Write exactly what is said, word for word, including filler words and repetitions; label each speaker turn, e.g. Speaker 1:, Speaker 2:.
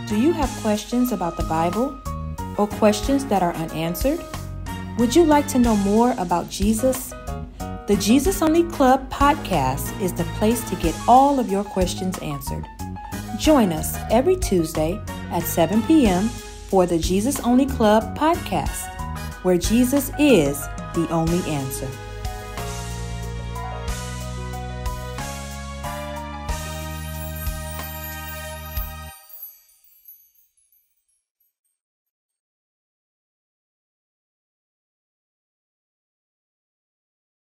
Speaker 1: Do you have questions about the Bible or questions that are unanswered? Would you like to know more about Jesus? The Jesus Only Club podcast is the place to get all of your questions answered. Join us every Tuesday at seven p.m. for the Jesus Only Club podcast, where Jesus is the only answer.